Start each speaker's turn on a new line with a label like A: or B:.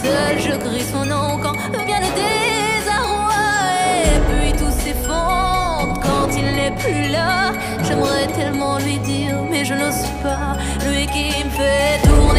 A: seul, je crie son nom quand vient le désarroi. Et puis tout s'effondre quand il n'est plus là. J'aimerais tellement lui dire, mais je n'ose pas. Lui qui me fait tourner.